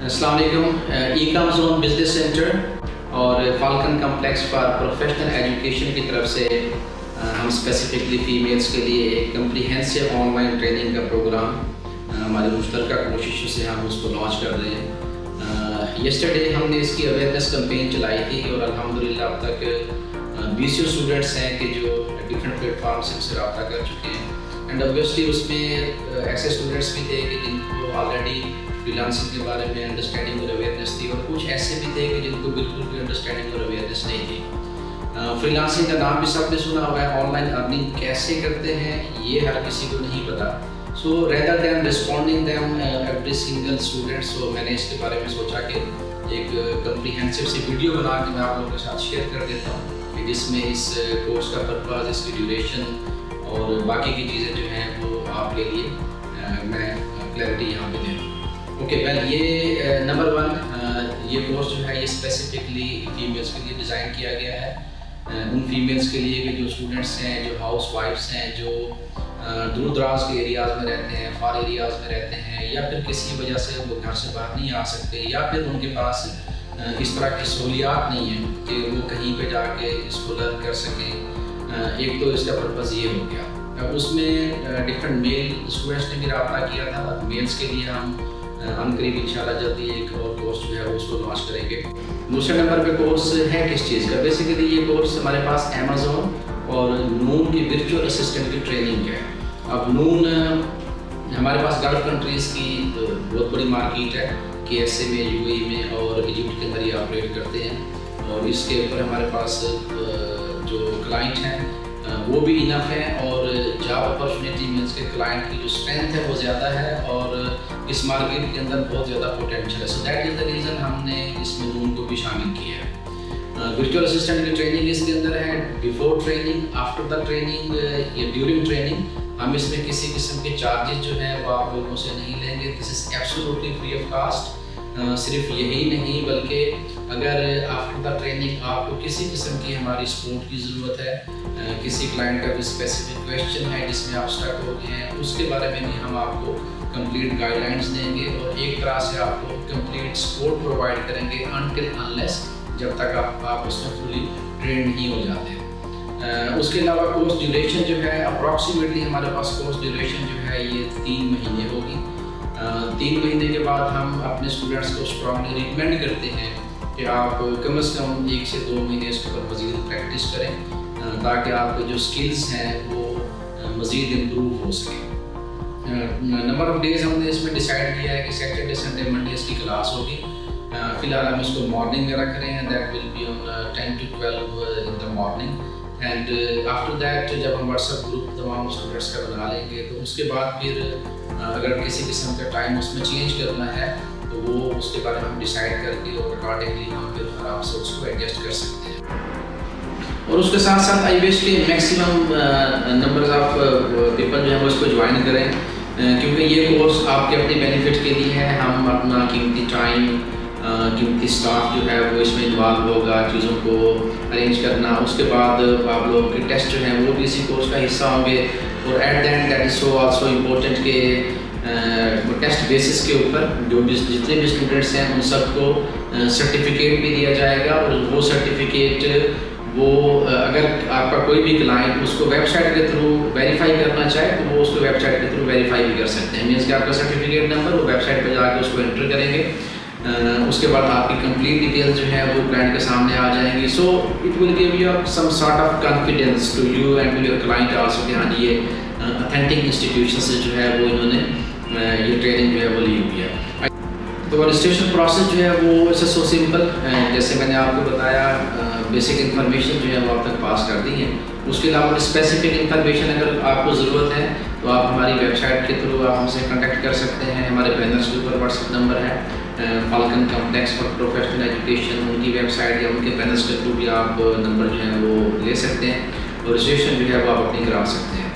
अस्सलाम वालेकुम। E com zone business centre और Falcon complex for professional education की तरफ से हम स्पेसिफिकली फ़ीमेल्स के लिए एक कम्प्रीहेंसिव ऑनलाइन ट्रेनिंग का प्रोग्राम हमारी मुश्तरका कोशिशों से हम उसको लॉन्च कर रहे हैं। यस्टरडे हमने इसकी अवेयरनेस कैंपेन चलाई थी और अल्हम्दुलिल्लाह अब तक 20 स्टूडेंट्स हैं कि जो डिफरेंट प्लेटफॉर्म से हमसे रब्ता कर चुके हैं। एंड ऑब्वियसली उसमें ऐसे स्टूडेंट्स भी थे कि जिनको ऑलरेडी फ्रीलांसिंग के बारे में अंडरस्टैंडिंग और अवेयरनेस थी, और कुछ ऐसे भी थे कि जिनको बिल्कुल भी अंडरस्टैंडिंग और अवेयरनेस नहीं थी। फ्रीलांसिंग का नाम भी सबने सुना हुआ है, ऑनलाइन अर्निंग कैसे करते हैं ये हर किसी को नहीं पता। So rather than responding them every single student, so मैंने इसके बारे में सोचा कि एक कम्प्रीहेंसिव सी वीडियो बना के मैं आप लोगों के साथ शेयर कर देता हूँ कि जिसमें इस कोर्स का पर्पज़, इसकी ड्यूरेशन और बाकी की चीज़ें जो हैं वो आपके लिए मैं क्लैरिटी यहाँ पे दे दूँ। ओके वेल, ये नंबर 1 ये कोर्स जो है ये स्पेसिफिकली फीमेल्स के लिए डिज़ाइन किया गया है। उन फीमेल्स के लिए कि जो स्टूडेंट्स हैं, जो हाउस वाइफ्स हैं, जो दूर दराज के एरियाज़ में रहते हैं, फार एरियाज़ में रहते हैं, या फिर किसी वजह से वो घर से बाहर नहीं आ सकते, या फिर उनके पास इस तरह की सहूलियात नहीं है कि वो कहीं पे जाके इसको लर्न कर सकें। एक तो इसका पर्पज़ ये हो गया। अब उसमें डिफरेंट मेल स्टूडेंट्स ने भी रब्ता किया था। मेल्स के लिए हम अनकरीब इंशाल्लाह जल्दी एक और कोर्स जो है उसको लॉन्च करेंगे। दूसरे नंबर पे कोर्स है किस चीज़ का? बेसिकली ये कोर्स हमारे पास अमेज़न और नून की वर्चुअल असिस्टेंट की ट्रेनिंग है। अब नून हमारे पास गल्फ कंट्रीज़ की बहुत बड़ी मार्केट है, KSA में, UAE में और इजिप्ट के अंदर ये ऑपरेट करते हैं, और इसके ऊपर हमारे पास जो क्लाइंट हैं वो भी इनफ है, और जॉब अपॉर्चुनिटी मीन्स के क्लाइंट की जो स्ट्रेंथ है वो ज़्यादा है, और इस मार्केट के अंदर बहुत ज़्यादा पोटेंशियल है। So that is the reason हमने इसमें नून को भी शामिल किया है। वर्चुअल असिस्टेंट की ट्रेनिंग इसके अंदर है, before training, after the training या ड्यूरिंग ट्रेनिंग। हम इसमें किसी किस्म के चार्जेस जो है वो आप लोगों से नहीं लेंगे। This is absolutely free of cost. सिर्फ यही नहीं बल्कि अगर आफ्टर द ट्रेनिंग आपको किसी किस्म की हमारी सपोर्ट की ज़रूरत है, किसी क्लाइंट का कोई स्पेसिफिक क्वेश्चन है जिसमें आप स्टक हो गए हैं, उसके बारे में भी हम आपको कंप्लीट गाइडलाइंस देंगे और एक तरह से आपको कंप्लीट सपोर्ट प्रोवाइड करेंगे अनटिल अनलेस जब तक आप उसमें फुली ट्रेंड नहीं हो जाते। उसके अलावा कोर्स ड्यूरेशन जो है अप्रॉक्सीमेटली हमारे पास कोर्स ड्यूरेशन जो है ये 3 महीने होगी। 3 महीने के बाद हम अपने स्टूडेंट्स को स्ट्रांगली रिकमेंड करते हैं कि आप कम से कम 1 से 2 महीने इसके ऊपर मज़ीद प्रैक्टिस करें ताकि आपके जो स्किल्स हैं वो मज़ीद इम्प्रूव हो सकें। नंबर ऑफ डेज़ हमने इसमें डिसाइड किया है कि सैटरडे, संडे, मंडे इसकी क्लास होगी। फ़िलहाल हम इसको मॉर्निंग में रख रहे हैं, that will be on 10 to 12 in the morning. And after that जब हम व्हाट्सएप ग्रुप तमाम स्टूडेंट्स का बना लेंगे तो उसके बाद फिर अगर किसी किस्म का टाइम उसमें चेंज करना है तो वो उसके बारे में हम डिसाइड करके और अकॉर्डिंगली हम फिर आराम से उसको एडजस्ट कर सकते हैं। और उसके साथ साथ आई विश के मैक्सिमम नंबर्स ऑफ पीपल जो है वो इसको ज्वाइन करें, क्योंकि ये कोर्स आपके अपने बेनिफिट के लिए है। हम अपना कीमती टाइम, कीमती स्टाफ जो है वो इसमें इन्वॉल्व होगा चीज़ों को अरेंज करना। उसके बाद आप लोगों के टेस्ट जो हैं वो भी इसी कोर्स का हिस्सा होंगे, और at the end that is so also important के टेस्ट बेसिस के ऊपर जो भी जितने भी स्टूडेंट्स हैं उन सबको सर्टिफिकेट भी दिया जाएगा, और वो सर्टिफिकेट वो अगर आपका कोई भी क्लाइंट उसको वेबसाइट के थ्रू वेरीफाई करना चाहे तो वो उसको वेबसाइट के थ्रू वेरीफाई भी कर सकते हैं। मीन्स कि आपका सर्टिफिकेट नंबर वो वेबसाइट पर जाकर उसको एंटर करेंगे, उसके बाद आपकी कंप्लीट डिटेल्स जो है वो क्लाइंट के सामने आ जाएंगी। So it will give you some sort of confidence to you and to your client also कि हाँ जी ये ऑथेंटिक इंस्टीट्यूशन से जो है वो इन्होंने ये ट्रेनिंग जो है वो ली हुई है। तो रजिस्ट्रेशन प्रोसेस जो है वो इट्स सो सिंपल, जैसे मैंने आपको बताया बेसिक इन्फॉर्मेशन जो है वो आप तक पास कर दी है। उसके अलावा स्पेसिफिक इन्फॉर्मेशन अगर आपको ज़रूरत है तो आप हमारी वेबसाइट के थ्रू आप हमसे कॉन्टैक्ट कर सकते हैं। हमारे बैनर्स के ऊपर व्हाट्सएप नंबर है, Falcon complex for professional education, उनकी वेबसाइट या उनके बैनर्स के थ्रू भी आप नंबर जो है वो ले सकते हैं और रजिस्ट्रेशन जो है वो आप अपनी करा सकते हैं।